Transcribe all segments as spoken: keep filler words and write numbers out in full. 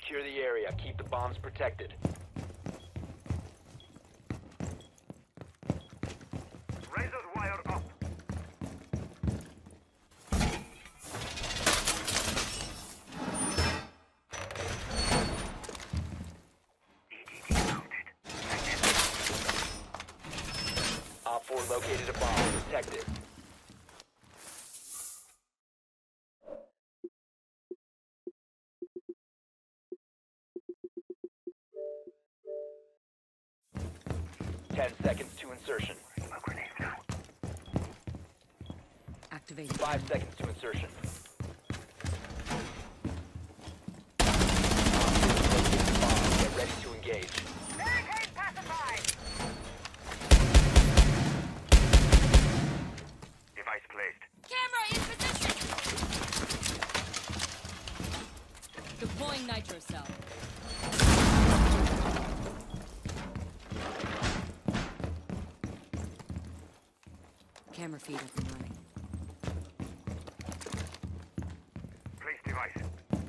Secure the area. Keep the bombs protected. Razor's wire up. Op four located a bomb. Protect it. Ten seconds to insertion. Activated. Five seconds to insertion. Get ready to engage. Barricade pacified. Device placed. Camera in position. Deploying nitro cell. Camera feed up and running. Place device.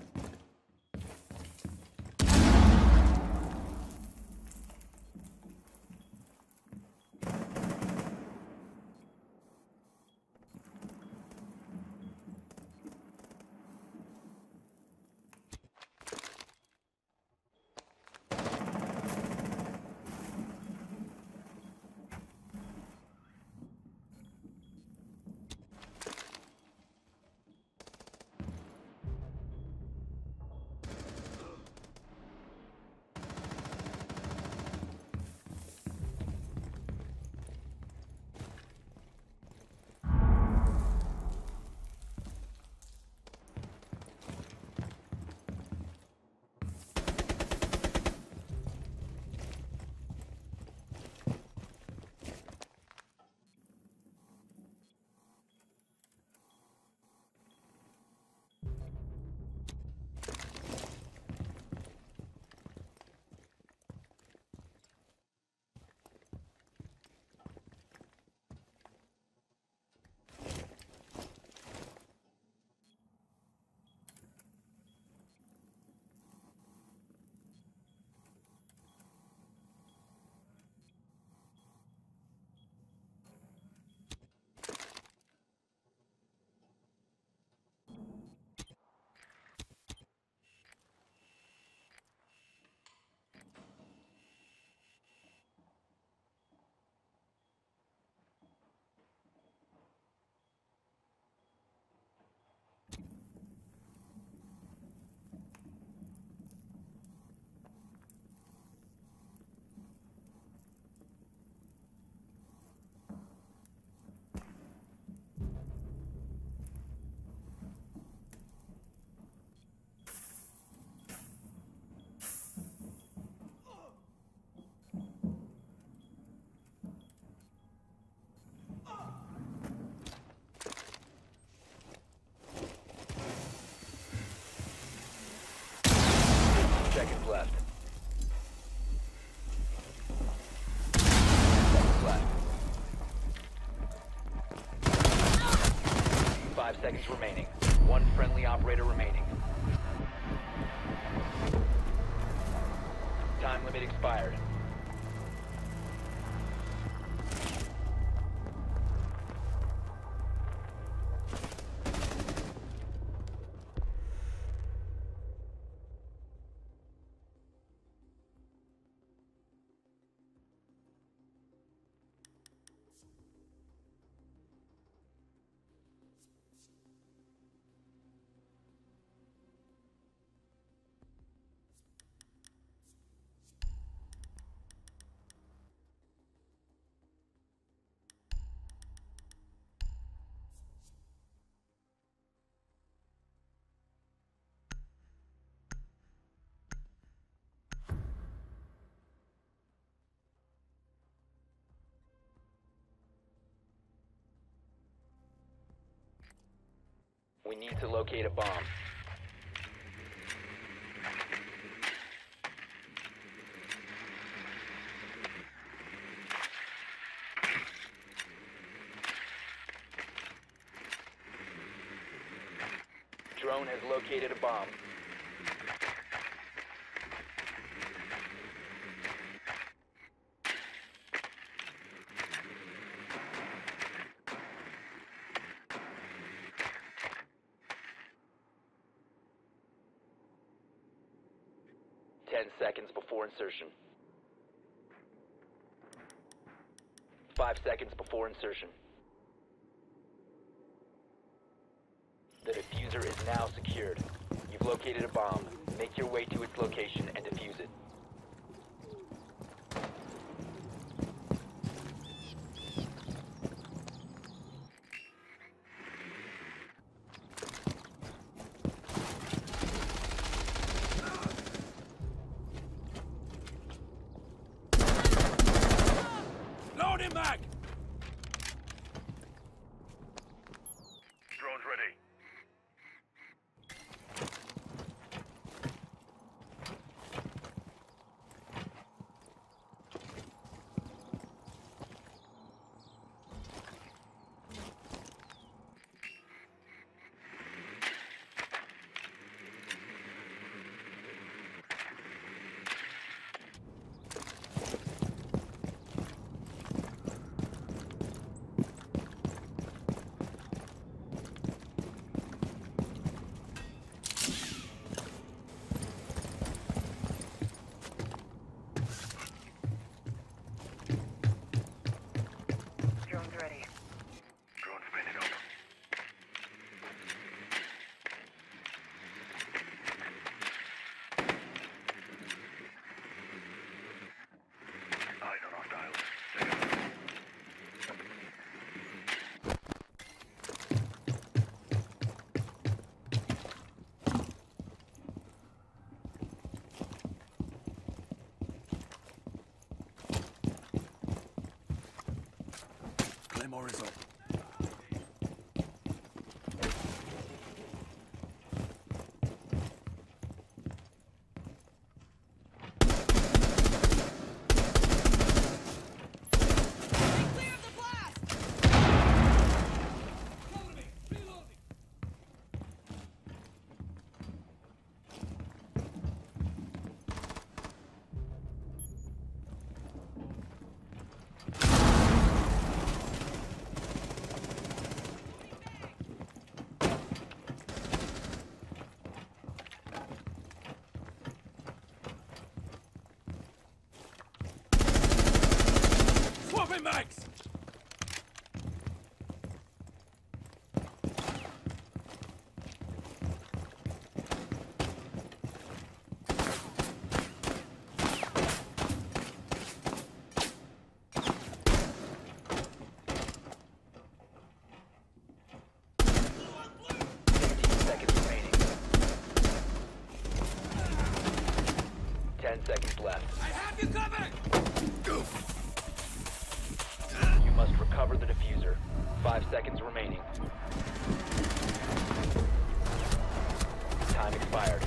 Seconds left. Seconds left. Five seconds remaining. One friendly operator remaining. Time limit expired. We need to locate a bomb. Drone has located a bomb. ten seconds before insertion. Five seconds before insertion. The diffuser is now secured. You've located a bomb. Make your way to its location and defuse it. Load him back! Drones ready. Drones ready. Drone spinning up. Eyes on hostiles. Claymore is up. Clear of the blast! Cover me! Reloading! Swapping mags! fifteen seconds remaining. ten seconds left. I have you covered! You must recover the diffuser. Five seconds remaining. Time expired.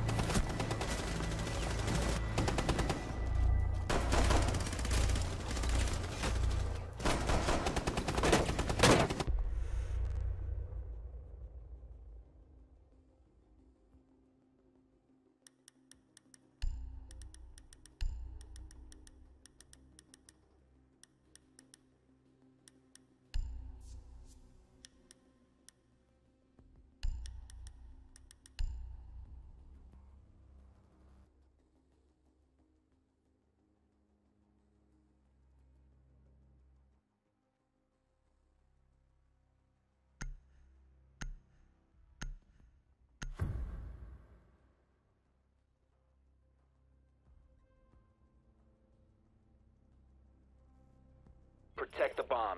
Protect the bombs.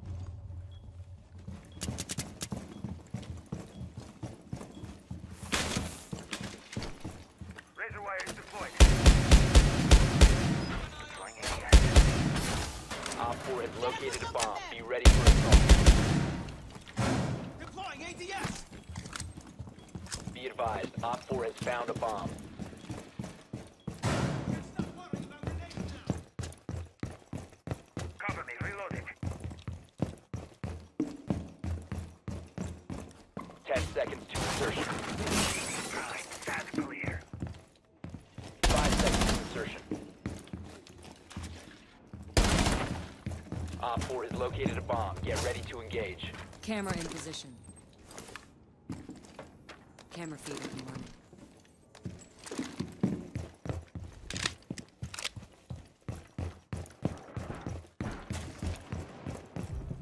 Razor wire is deployed. Deploying A D S. Op four has located a bomb. Be ready for assault. Deploying A D S! Be advised, Op four has found a bomb. Stop worrying about grenades now! Cover me. Reloading. Ten seconds to insertion. Right. That's clear. Five seconds to insertion. Op four has located a bomb. Get ready to engage. Camera in position. Camera feed up and running.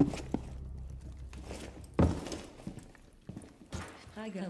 I go.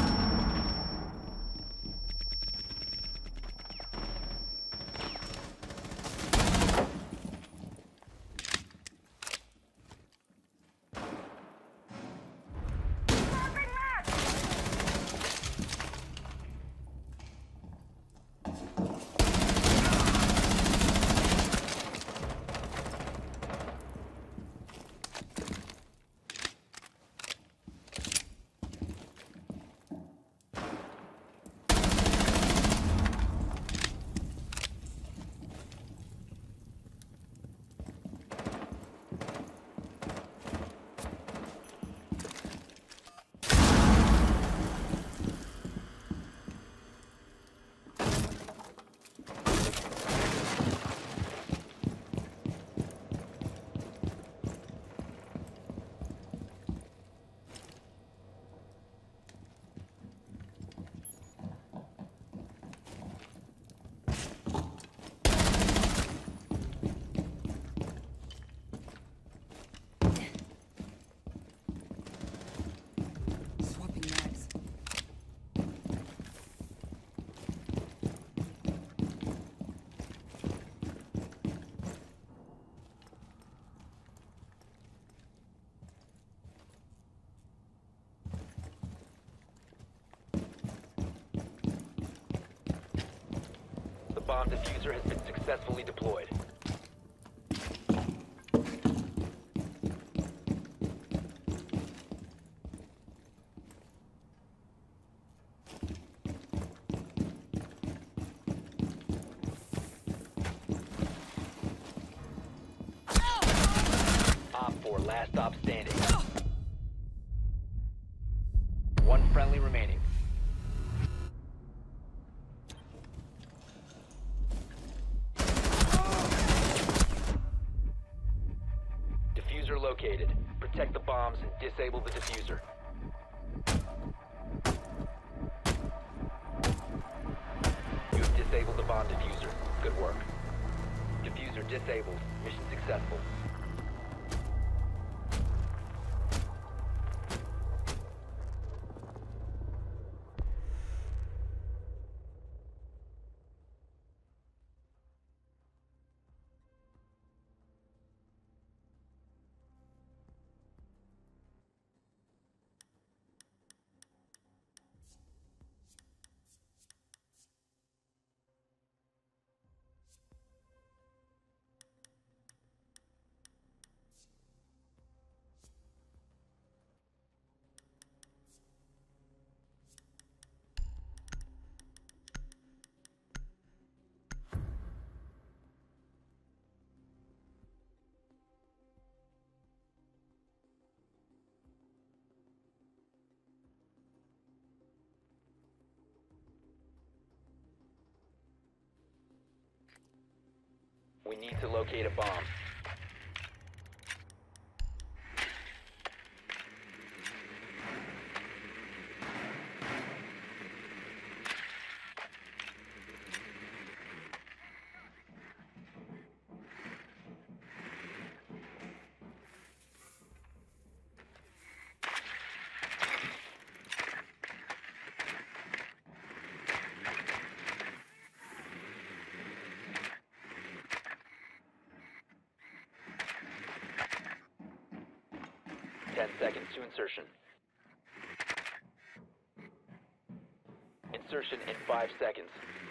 Swapping mags. The bomb diffuser has been successfully deployed. Op four, last stop standing. One friendly remaining. Diffuser located. Protect the bombs and disable the diffuser. You have disabled the bomb diffuser. Good work. Diffuser disabled. Mission successful. We need to locate a bomb. Ten seconds to insertion. Insertion in five seconds.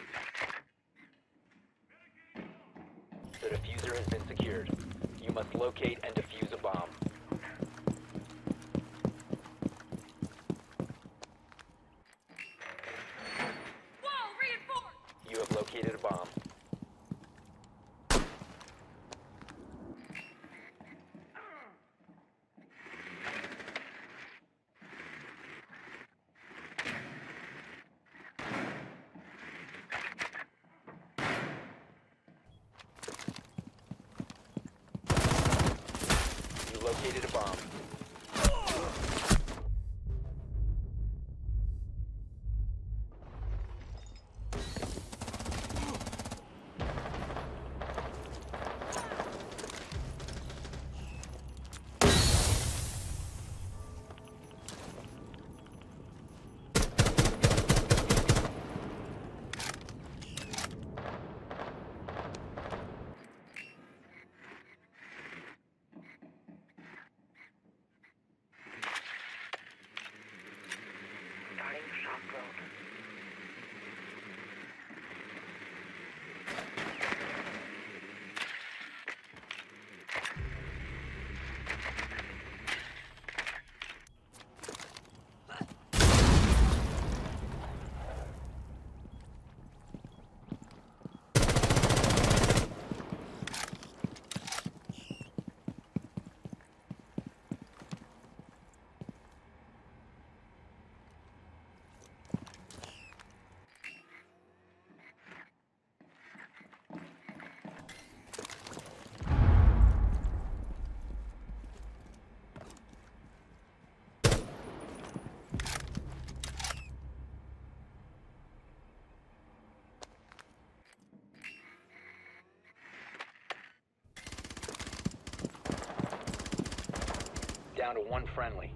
The diffuser has been secured. You must locate and defuse a bomb. Whoa, reinforced! You have located a bomb. You located a bomb. down to one friendly.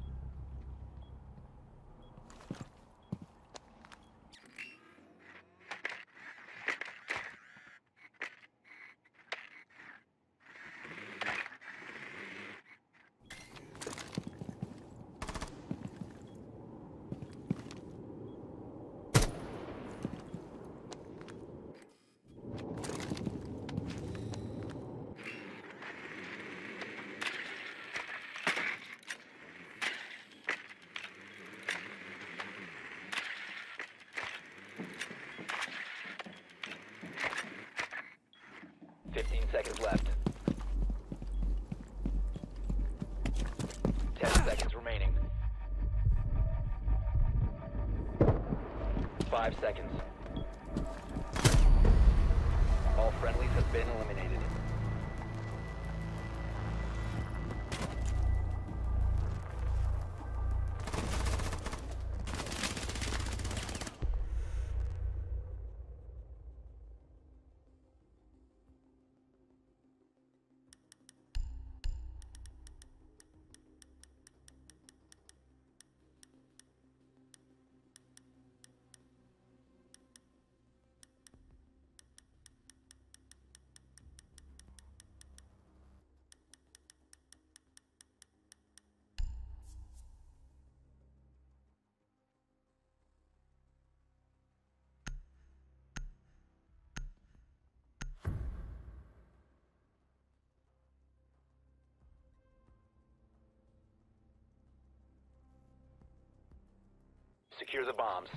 Fifteen seconds left. Ten seconds remaining. Five seconds. All friendlies have been eliminated. Secure the bombs.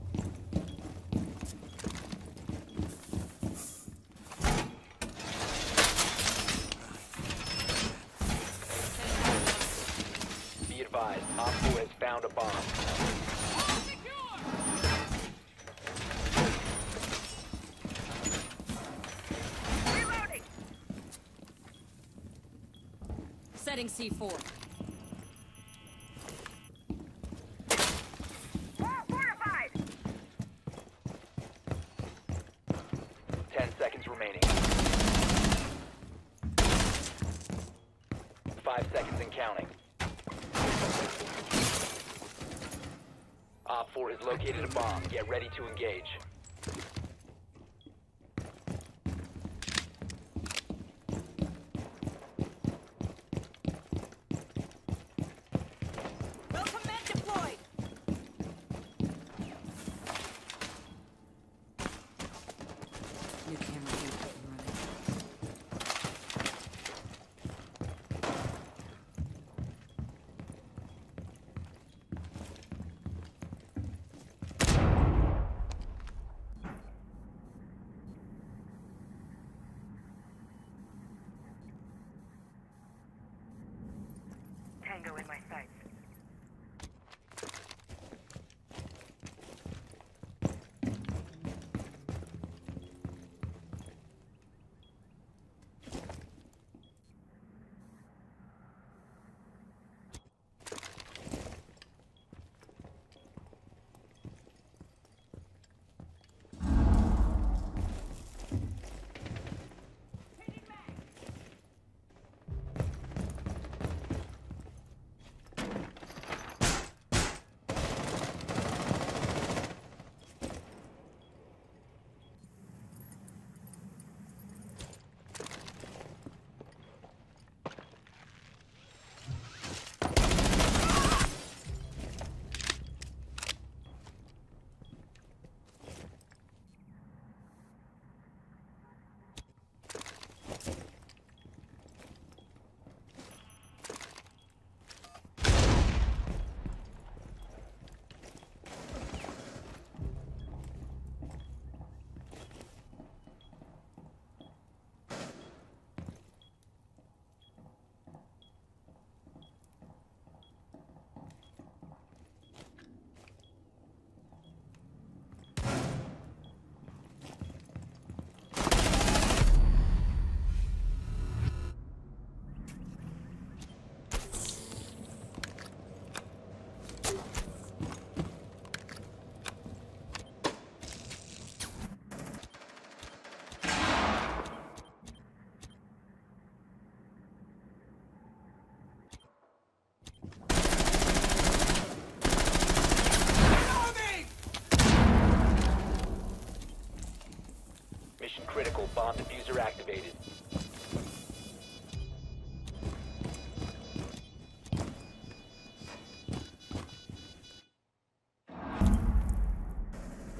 Be advised, Op four has found a bomb. Reloading! Setting C four. Wall fortified! Ten seconds remaining. Five seconds and counting. Op four has located a bomb. Get ready to engage. No command deployed. New camera view up and running. Tango in my sights.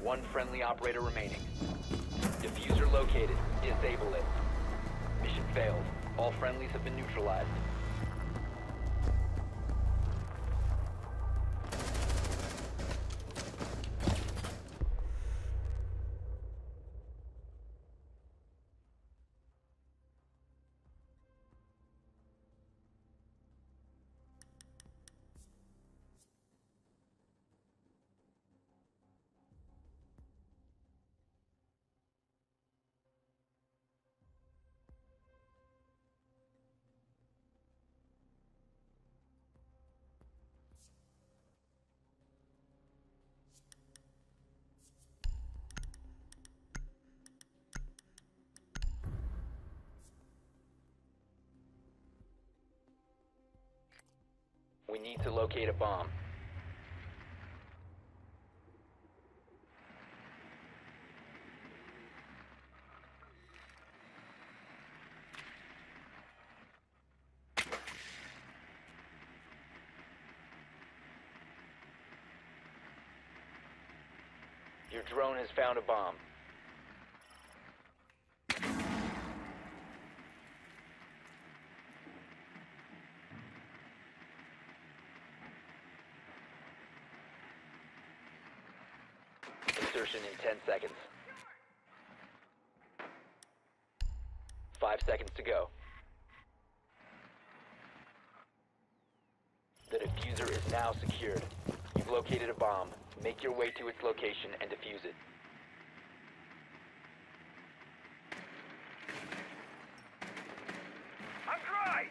One friendly operator remaining. Diffuser located. Disable it. Mission failed. All friendlies have been neutralized. We need to locate a bomb. Your drone has found a bomb. Insertion in ten seconds. Five seconds to go. The diffuser is now secured. You've located a bomb. Make your way to its location and defuse it. I'm dry!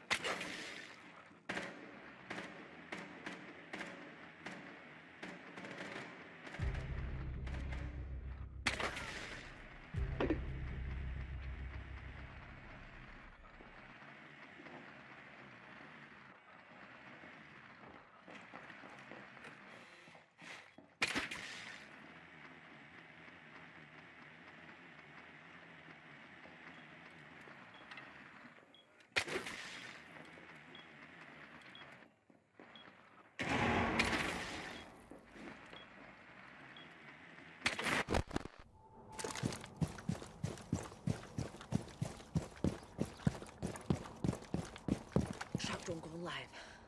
Shock drone go live.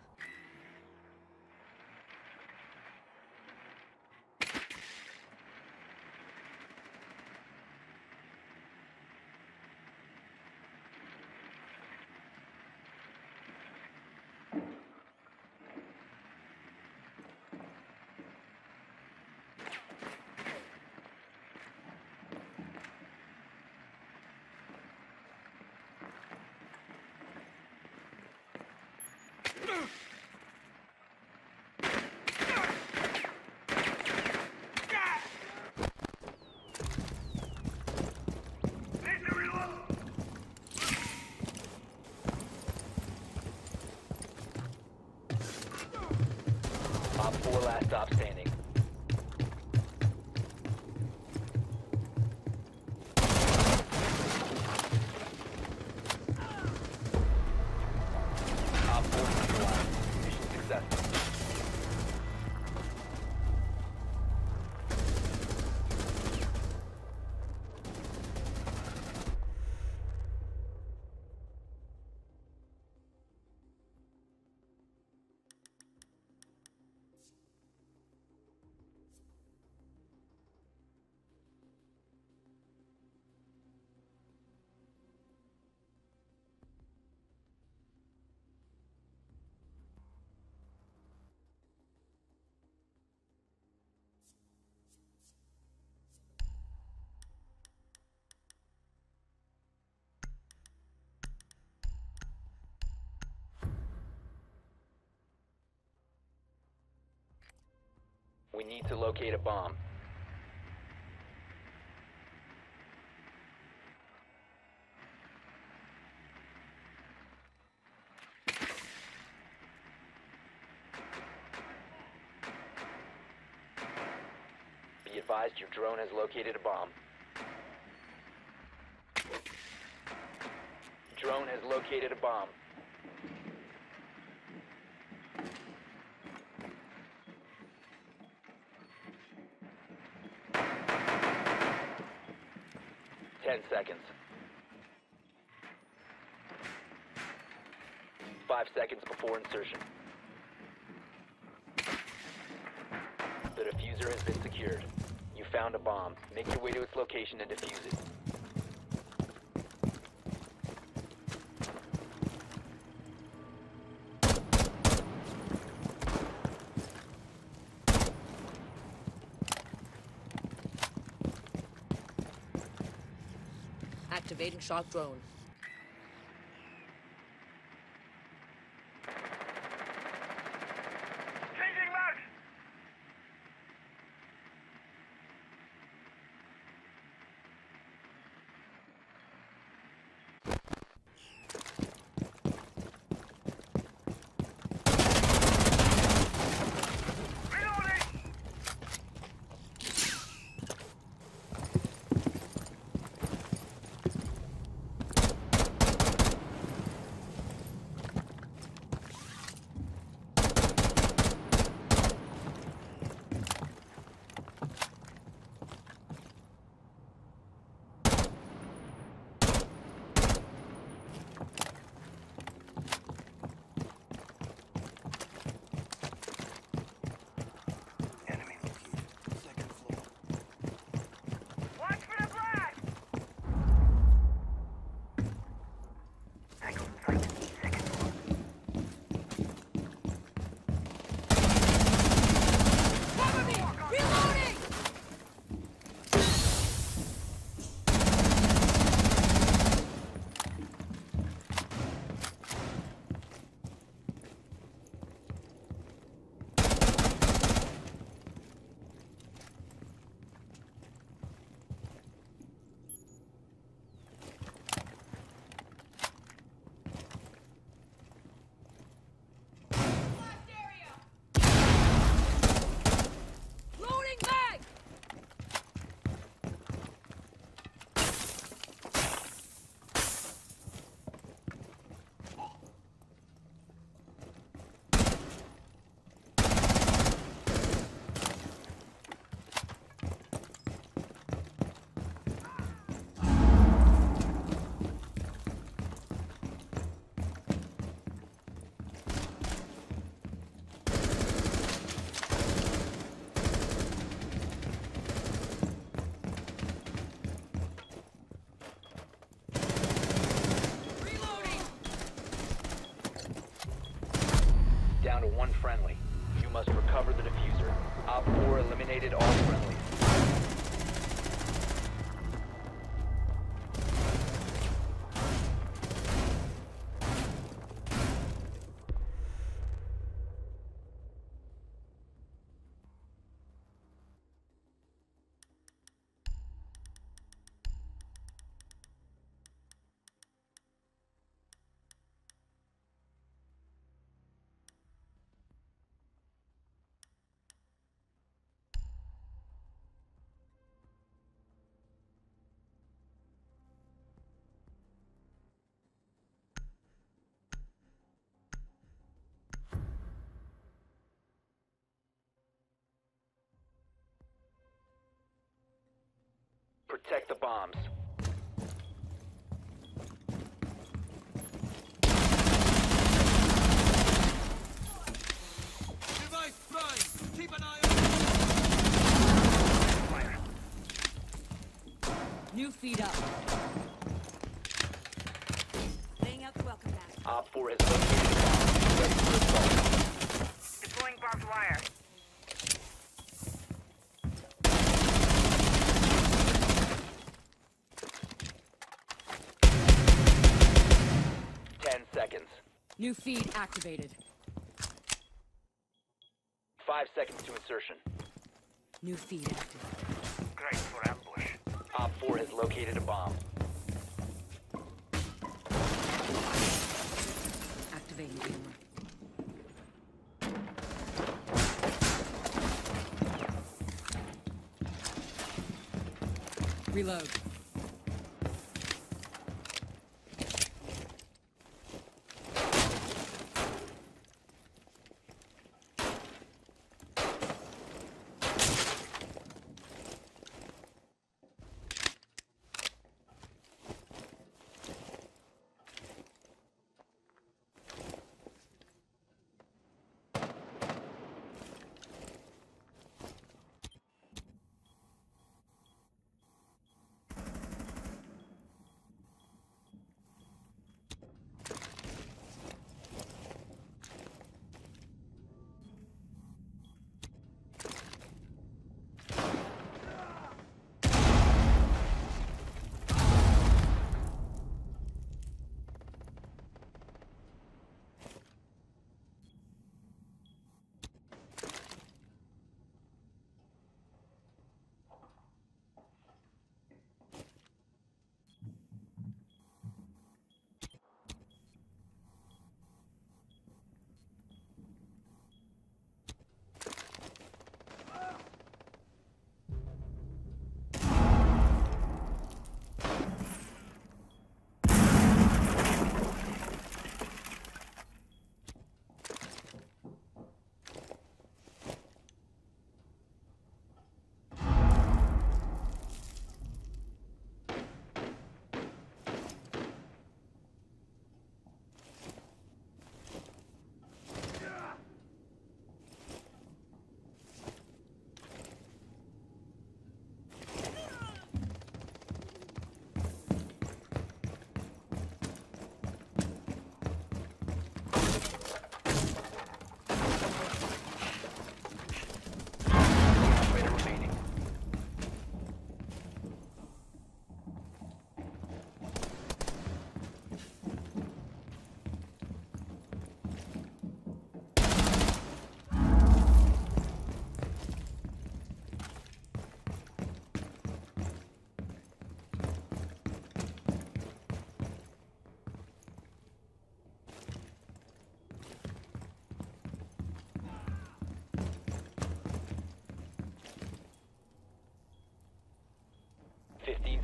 Op four last stop standing. Op four neutralized. Mission successful. We need to locate a bomb. Be advised, your drone has located a bomb. Drone has located a bomb. Ten seconds. Five seconds before insertion. The diffuser has been secured. You found a bomb. Make your way to its location and defuse it. Activating shock drone. Changing mags. Reloading. Enemy located. Second floor. Watch for the blast. Tango in sight. Second floor. Cover me! Reloading! Blast area! Loading mag! Reloading! Down to one friendly. You must recover the diffuser. Op four eliminated all friendlies. Protect the bombs. Device prime. Keep an eye on. New feed up. Laying out the welcome mat. Op four has located the bomb. Ready for assault. Deploying barbed wire. Ten seconds. New feed activated. Five seconds to insertion. New feed active. Great for ambush. Op four has located a bomb. Activating camera. Reload.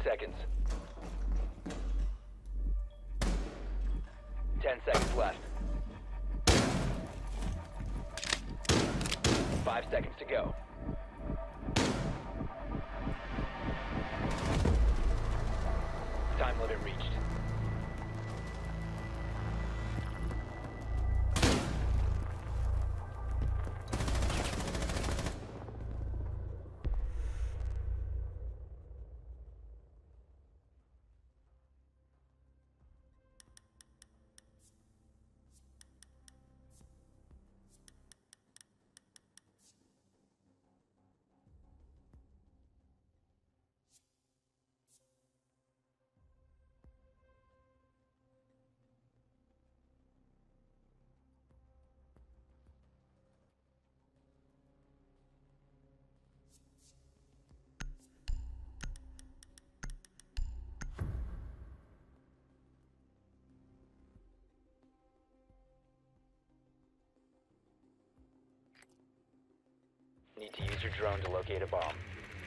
seconds. Ten seconds left. Five seconds to go. Time limit reached. Need to use your drone to locate a bomb.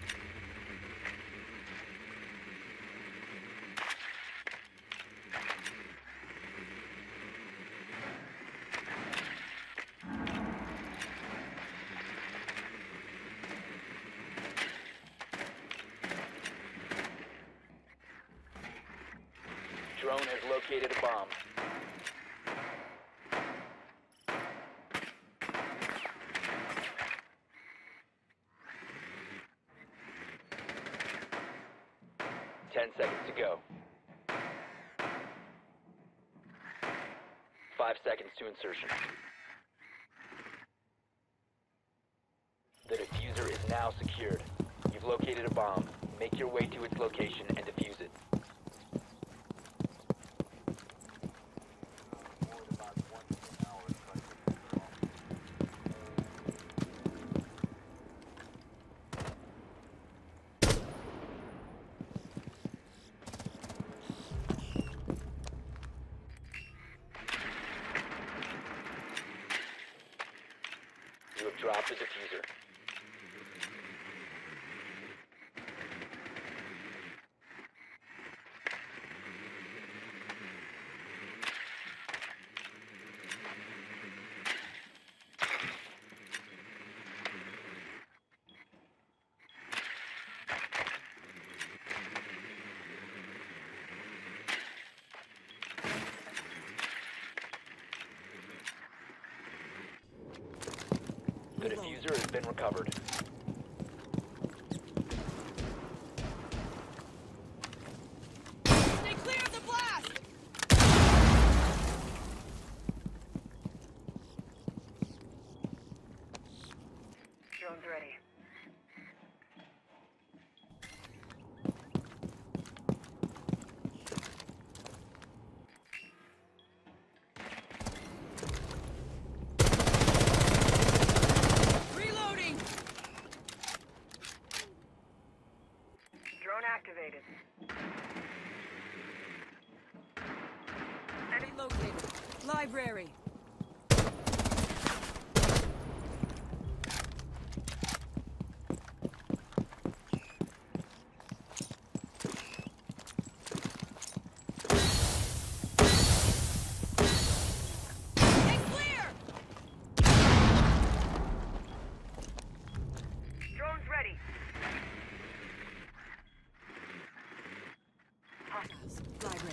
Drone has located a bomb. Ten seconds to go. Five seconds to insertion. The diffuser is now secured. You've located a bomb. Make your way to its location and defuse it. You have dropped the diffuser. The diffuser has been recovered. Stay clear of the blast! Drone's ready. Reloading! Drone activated. Enemy located. Library. Stay clear! Drone's ready. Library.